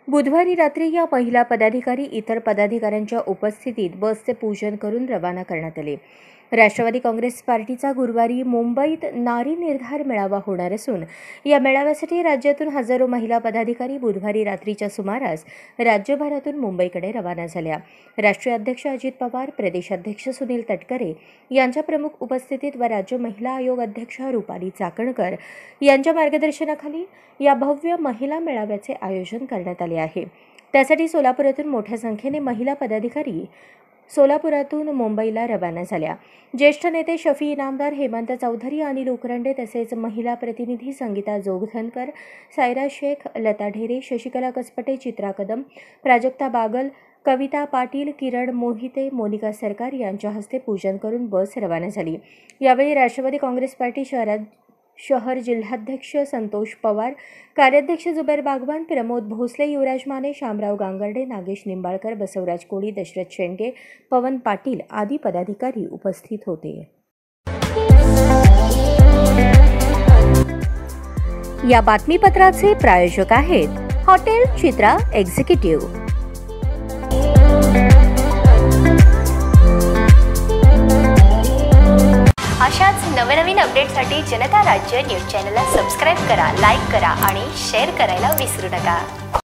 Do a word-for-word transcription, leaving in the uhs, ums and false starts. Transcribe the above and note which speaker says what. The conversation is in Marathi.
Speaker 1: बुधवारी रात्री या महिला पदाधिकारी इतर पदाधिकाऱ्यांच्या उपस्थितीत बसचे पूजन करून रवाना करण्यात आले। राष्ट्रवादी काँग्रेस पार्टीचा गुरुवारी मुंबईत नारी निर्धार मेळावा होणार असून या मेळाव्यासाठी राज्यातून हजारो महिला पदाधिकारी बुधवारी रात्रीच्या सुमारास राज्यभरातून मुंबईकडे रवाना झाल्या। राष्ट्रीय अध्यक्ष अजित पवार, प्रदेशाध्यक्ष सुनील तटकरे यांच्या प्रमुख उपस्थितीत व राज्य महिला आयोग अध्यक्षा रुपाली चाकणकर यांच्या मार्गदर्शनाखाली या भव्य महिला मेळाव्याचे आयोजन करण्यात आले आहे। त्यासाठी सोलापुरातून मोठ्या संख्येने महिला पदाधिकारी सोलापुरातून मुंबईला रवाना झाल्या। ज्येष्ठ नेते शफी इनामदार, हेमंत चौधरी, अनिल उकरंडे तसेच महिला प्रतिनिधी संगीता जोगधनकर, सायरा शेख, लता ढेरे, शशिकला कसपटे, चित्रा कदम, प्राजक्ता बागल, कविता पाटील, किरण मोहिते, मोनिका सरकार यांच्या हस्ते पूजन करून बस रवाना झाली। यावेळी राष्ट्रवादी काँग्रेस पार्टी शहरात शहर जिल्हाध्यक्ष संतोष पवार, कार्याध्यक्ष जुबेर बागवान, प्रमोद भोसले, युवराज माने, शामराव गांगर्डे, नागेश निंबाळकर, बसवराज कोळी, दशरथ शेंडगे, पवन पाटील आदी पदाधिकारी उपस्थित होते। या बातमीपत्राचे प्रायोजक आहेत हॉटेल चित्रा एक्झिक्युटिव्ह।
Speaker 2: अशाच नवनवीन अपडेटसाठी जनता राज्य न्यूज चॅनलला सबस्क्राईब करा, लाईक करा आणि शेअर करायला विसरू नका।